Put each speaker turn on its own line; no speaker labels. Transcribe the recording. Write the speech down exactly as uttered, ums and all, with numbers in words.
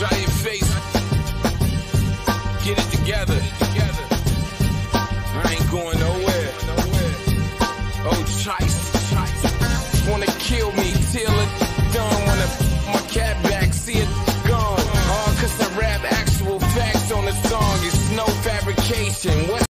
Giant face. Get it together. I ain't going nowhere. Oh, Christ. Wanna kill me.